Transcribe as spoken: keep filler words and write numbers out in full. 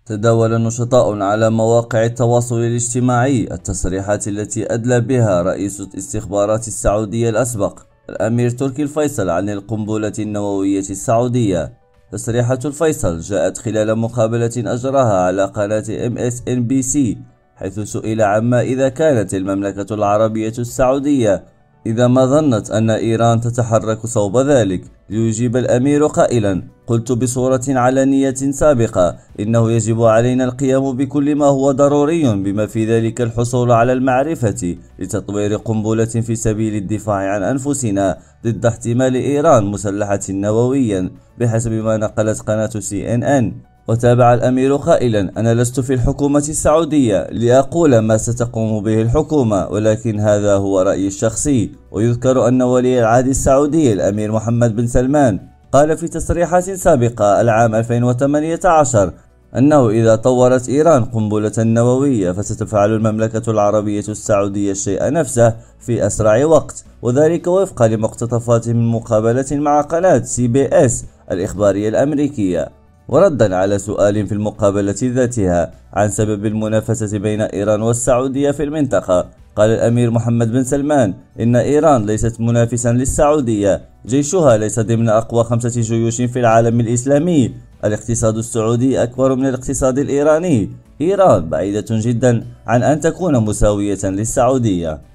تداول النشطاء على مواقع التواصل الاجتماعي التصريحات التي أدلى بها رئيس الاستخبارات السعودية الأسبق الأمير تركي الفيصل عن القنبلة النووية السعودية. تصريحات الفيصل جاءت خلال مقابلة أجراها على قناة إم إس إن بي سي، حيث سئل عما إذا كانت المملكة العربية السعودية إذا ما ظنت أن إيران تتحرك صوب ذلك، ليجيب الأمير قائلا: قلت بصورة علنية سابقة إنه يجب علينا القيام بكل ما هو ضروري بما في ذلك الحصول على المعرفة لتطوير قنبلة في سبيل الدفاع عن أنفسنا ضد احتمال إيران مسلحة نوويا، بحسب ما نقلت قناة سي إن إن. وتابع الأمير قائلا: أنا لست في الحكومة السعودية لأقول ما ستقوم به الحكومة، ولكن هذا هو رأيي الشخصي. ويذكر أن ولي العهد السعودي الأمير محمد بن سلمان قال في تصريحات سابقة العام ألفين وثمانية عشر أنه إذا طورت إيران قنبلة نووية فستفعل المملكة العربية السعودية الشيء نفسه في أسرع وقت، وذلك وفقا لمقتطفات من مقابلة مع قناة سي بي إس الإخبارية الأمريكية. وردا على سؤال في المقابلة ذاتها عن سبب المنافسة بين إيران والسعودية في المنطقة، قال الأمير محمد بن سلمان إن إيران ليست منافسا للسعودية، جيشها ليس ضمن أقوى خمسة جيوش في العالم الإسلامي، الاقتصاد السعودي أكبر من الاقتصاد الإيراني، إيران بعيدة جدا عن أن تكون مساوية للسعودية.